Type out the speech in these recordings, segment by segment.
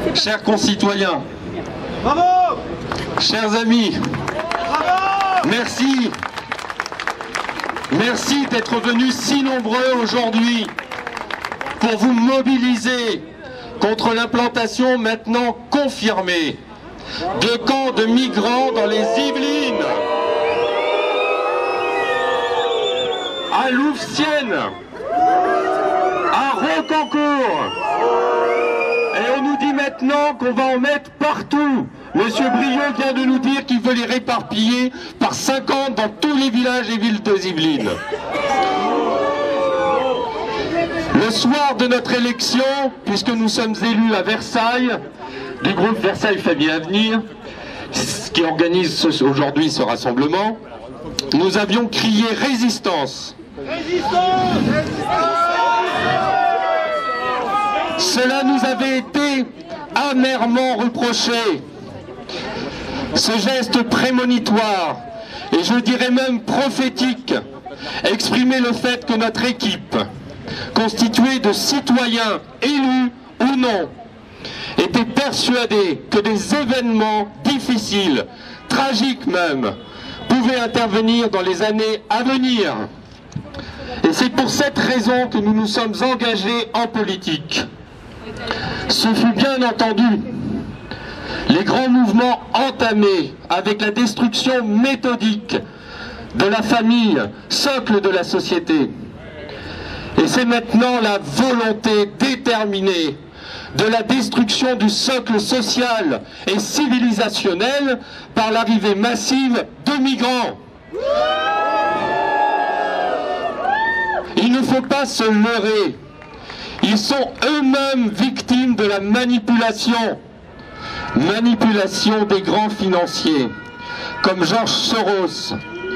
Chers concitoyens, bravo, chers amis, bravo, merci. Merci d'être venus si nombreux aujourd'hui pour vous mobiliser contre l'implantation maintenant confirmée de camps de migrants dans les Yvelines, à Louvciennes, à Rocancourt. Et on nous dit maintenant qu'on va en mettre partout. Monsieur Briot vient de nous dire qu'il veut les réparpiller par 50 dans tous les villages et villes de Yvelines. Le soir de notre élection, puisque nous sommes élus à Versailles, du groupe Versailles Famille Avenir, qui organise aujourd'hui ce rassemblement, nous avions crié résistance. Cela nous avait été amèrement reproché. Ce geste prémonitoire, et je dirais même prophétique, exprimait le fait que notre équipe, constituée de citoyens élus ou non, était persuadée que des événements difficiles, tragiques même, pouvaient intervenir dans les années à venir. Et c'est pour cette raison que nous nous sommes engagés en politique. Ce fut bien entendu les grands mouvements entamés avec la destruction méthodique de la famille, socle de la société. Et c'est maintenant la volonté déterminée de la destruction du socle social et civilisationnel par l'arrivée massive de migrants. Il ne faut pas se leurrer. Ils sont eux-mêmes victimes de la manipulation. Manipulation des grands financiers, comme George Soros,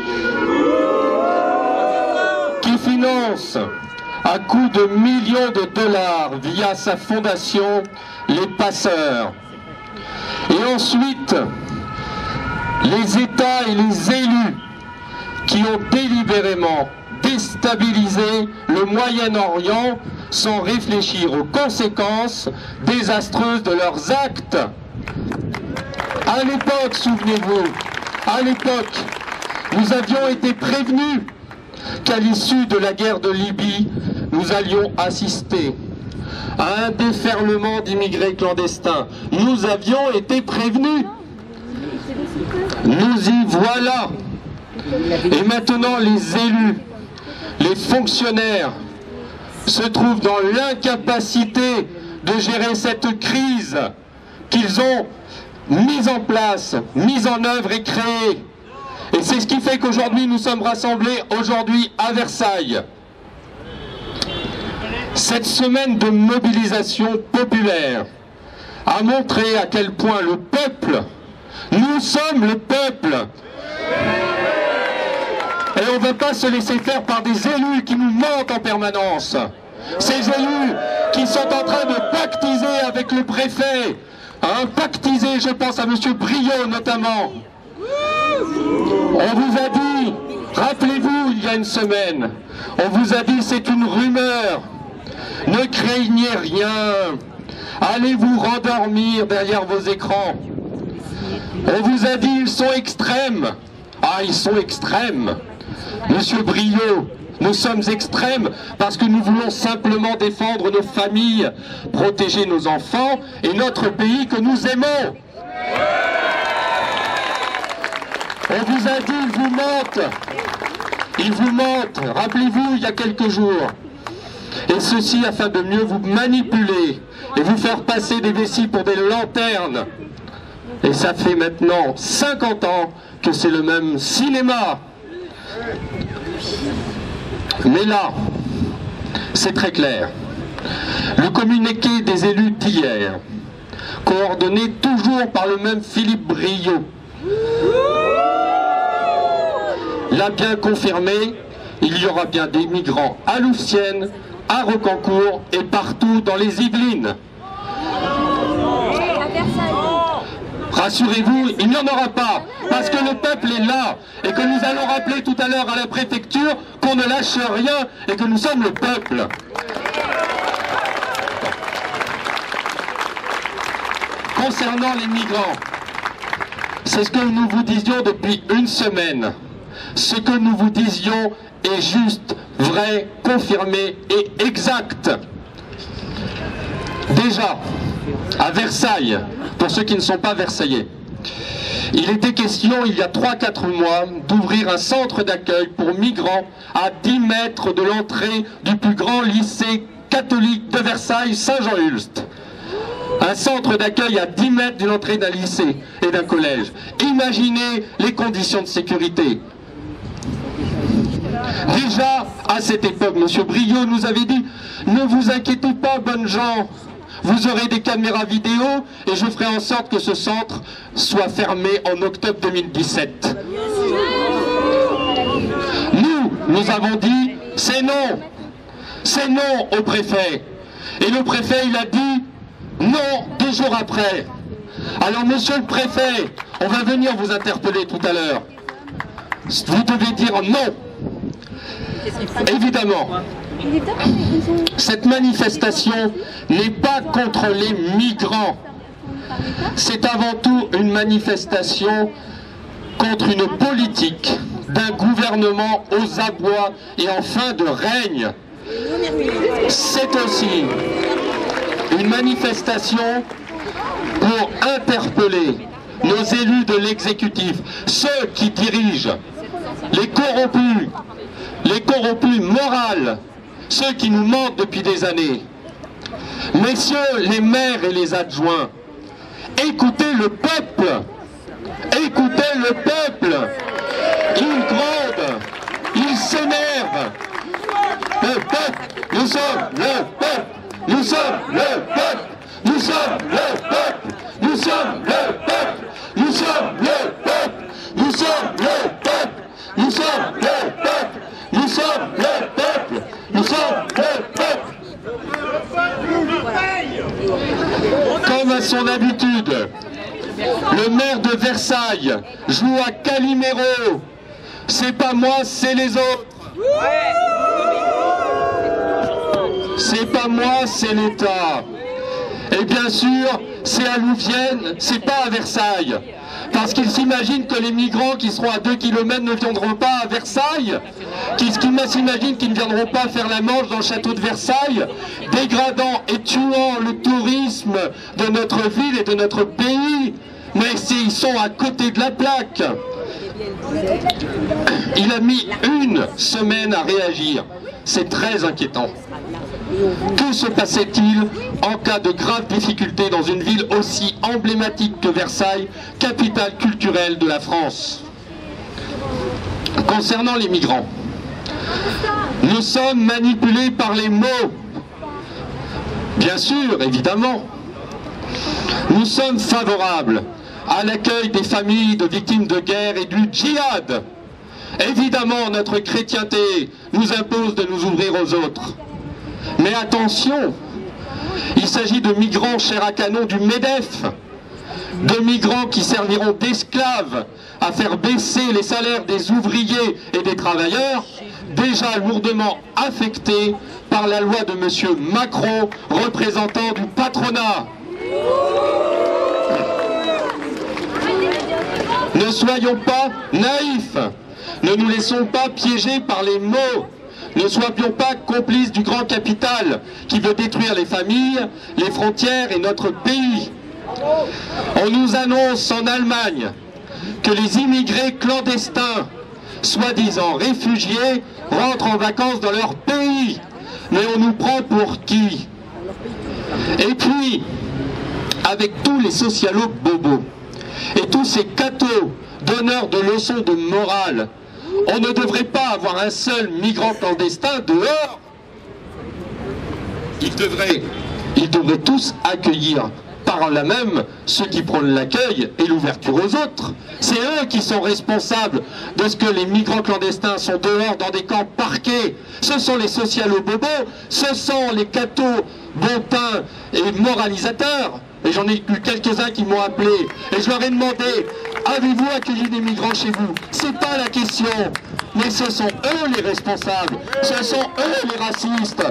qui finance à coups de millions de dollars via sa fondation les passeurs. Et ensuite, les États et les élus qui ont délibérément déstabilisé le Moyen-Orient sans réfléchir aux conséquences désastreuses de leurs actes. À l'époque, souvenez-vous, à l'époque, nous avions été prévenus qu'à l'issue de la guerre de Libye, nous allions assister à un déferlement d'immigrés clandestins. Nous avions été prévenus. Nous y voilà. Et maintenant, les élus, les fonctionnaires se trouvent dans l'incapacité de gérer cette crise qu'ils ont mise en place, mise en œuvre et créée. Et c'est ce qui fait qu'aujourd'hui nous sommes rassemblés aujourd'hui à Versailles. Cette semaine de mobilisation populaire a montré à quel point le peuple, nous sommes le peuple. Et on ne va pas se laisser faire par des élus qui nous mentent en permanence. Ces élus qui sont en train de pactiser avec le préfet, pactiser, je pense à M. Briot notamment. On vous a dit, rappelez-vous, il y a une semaine, on vous a dit c'est une rumeur, ne craignez rien, allez vous rendormir derrière vos écrans. On vous a dit ils sont extrêmes. Ah, ils sont extrêmes. Monsieur Briot, nous sommes extrêmes parce que nous voulons simplement défendre nos familles, protéger nos enfants et notre pays que nous aimons. On vous a dit, ils vous mentent. Ils vous mentent. Rappelez-vous, il y a quelques jours. Et ceci afin de mieux vous manipuler et vous faire passer des vessies pour des lanternes. Et ça fait maintenant 50 ans que c'est le même cinéma. Mais là, c'est très clair. Le communiqué des élus d'hier, coordonné toujours par le même Philippe Briot, l'a bien confirmé, il y aura bien des migrants à Louvciennes, à Rocancourt et partout dans les Yvelines. Rassurez-vous, il n'y en aura pas, parce que le peuple est là, et que nous allons rappeler tout à l'heure à la préfecture qu'on ne lâche rien, et que nous sommes le peuple. Concernant les migrants, c'est ce que nous vous disions depuis une semaine. Ce que nous vous disions est juste, vrai, confirmé et exact. Déjà, à Versailles, pour ceux qui ne sont pas versaillais, il était question, il y a 3-4 mois, d'ouvrir un centre d'accueil pour migrants à 10 mètres de l'entrée du plus grand lycée catholique de Versailles, Saint-Jean-Hulst. Un centre d'accueil à 10 mètres de l'entrée d'un lycée et d'un collège. Imaginez les conditions de sécurité. Déjà, à cette époque, M. Briot nous avait dit « Ne vous inquiétez pas, bonnes gens, vous aurez des caméras vidéo et je ferai en sorte que ce centre soit fermé en octobre 2017. » Nous avons dit « C'est non ! C'est non au préfet !» Et le préfet, il a dit « Non » 2 jours après. Alors, monsieur le préfet, on va venir vous interpeller tout à l'heure. Vous devez dire non. Évidemment, cette manifestation n'est pas contre les migrants. C'est avant tout une manifestation contre une politique d'un gouvernement aux abois et en fin de règne. C'est aussi une manifestation pour interpeller nos élus de l'exécutif, ceux qui dirigent, les corrompus moraux, ceux qui nous mentent depuis des années. Messieurs les maires et les adjoints, écoutez le peuple, écoutez le peuple. Il gronde, il s'énerve. Le peuple, nous sommes le peuple, nous sommes le peuple, nous sommes le peuple, nous sommes le peuple, nous sommes le peuple, nous sommes le peuple, nous sommes le peuple, nous sommes le peuple, nous sommes le peuple. Comme à son habitude, le maire de Versailles joue à Calimero. C'est pas moi, c'est les autres. C'est pas moi, c'est l'État. Et bien sûr, c'est à Louvienne, c'est pas à Versailles. Parce qu'ils s'imaginent que les migrants qui seront à 2 km ne viendront pas à Versailles, qu'ils s'imaginent qu'ils ne viendront pas faire la manche dans le château de Versailles, dégradant et tuant le tourisme de notre ville et de notre pays. Mais ils sont à côté de la plaque. Il a mis 1 semaine à réagir. C'est très inquiétant. Que se passait-il en cas de graves difficultés dans une ville aussi emblématique que Versailles, capitale culturelle de la France? Concernant les migrants, nous sommes manipulés par les mots. Bien sûr, évidemment. Nous sommes favorables à l'accueil des familles de victimes de guerre et du djihad. Évidemment, notre chrétienté nous impose de nous ouvrir aux autres. Mais attention, il s'agit de migrants chair à canon du MEDEF, de migrants qui serviront d'esclaves à faire baisser les salaires des ouvriers et des travailleurs, déjà lourdement affectés par la loi de M. Macron, représentant du patronat. Ne soyons pas naïfs, ne nous laissons pas piéger par les mots. Ne soyons pas complices du grand capital qui veut détruire les familles, les frontières et notre pays. On nous annonce en Allemagne que les immigrés clandestins, soi-disant réfugiés, rentrent en vacances dans leur pays. Mais on nous prend pour qui? Et puis, avec tous les socialo-bobos et tous ces cathos donneurs de leçons de morale, on ne devrait pas avoir un seul migrant clandestin dehors. Ils devraient tous accueillir par là même ceux qui prônent l'accueil et l'ouverture aux autres. C'est eux qui sont responsables de ce que les migrants clandestins sont dehors dans des camps parqués. Ce sont les socialo-bobos, ce sont les cathos bontins et moralisateurs. Et j'en ai eu quelques-uns qui m'ont appelé et je leur ai demandé: avez-vous accueilli des migrants chez vous? C'est pas la question, mais ce sont eux les responsables, ce sont eux les racistes.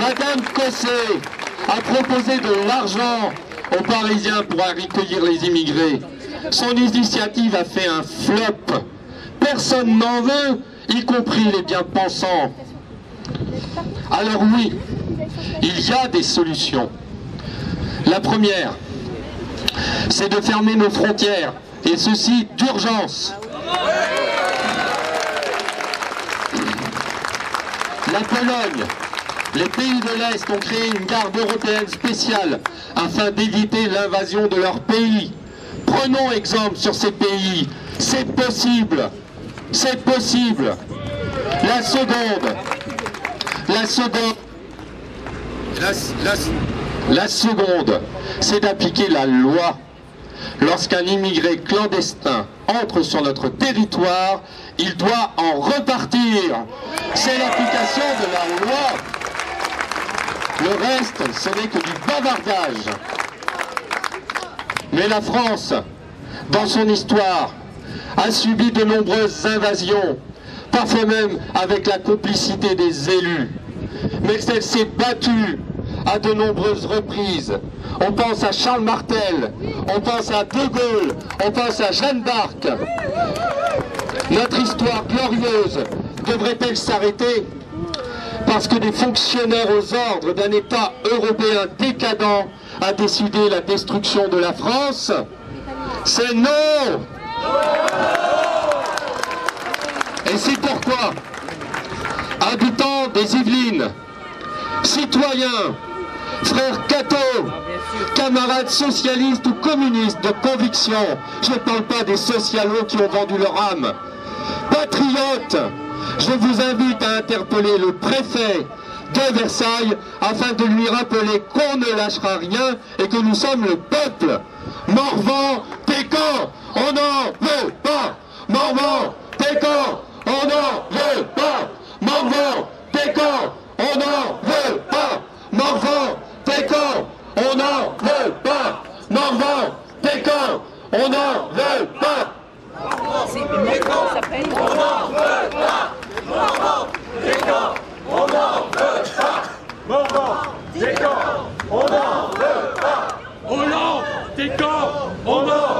Madame Cosset a proposé de l'argent aux Parisiens pour accueillir les immigrés. Son initiative a fait un flop. Personne n'en veut, y compris les bien-pensants. Alors oui, il y a des solutions. La première, c'est de fermer nos frontières, et ceci d'urgence. La Pologne, les pays de l'Est ont créé une garde européenne spéciale afin d'éviter l'invasion de leur pays. Prenons exemple sur ces pays. C'est possible. C'est possible. La seconde, c'est d'appliquer la loi. Lorsqu'un immigré clandestin entre sur notre territoire, il doit en repartir. C'est l'application de la loi. Le reste, ce n'est que du bavardage. Mais la France, dans son histoire, a subi de nombreuses invasions, parfois même avec la complicité des élus. Mais elle s'est battue à de nombreuses reprises. On pense à Charles Martel, on pense à De Gaulle, on pense à Jeanne d'Arc. Notre histoire glorieuse devrait-elle s'arrêter parce que des fonctionnaires aux ordres d'un État européen décadent a décidé la destruction de la France? C'est non! Et c'est pourquoi, habitants des Yvelines, citoyens, frères cathos, camarades socialistes ou communistes de conviction, je ne parle pas des socialos qui ont vendu leur âme, patriotes, je vous invite à interpeller le préfet de Versailles afin de lui rappeler qu'on ne lâchera rien et que nous sommes le peuple. Morvan, Pécan, on n'en veut pas. Morvan, Pécan, on n'en veut pas. Morvan, Pécan, on n'en veut pas. Morvan, Pécan, on n'en veut pas. Morvan, Pécan, on n'en veut pas. On en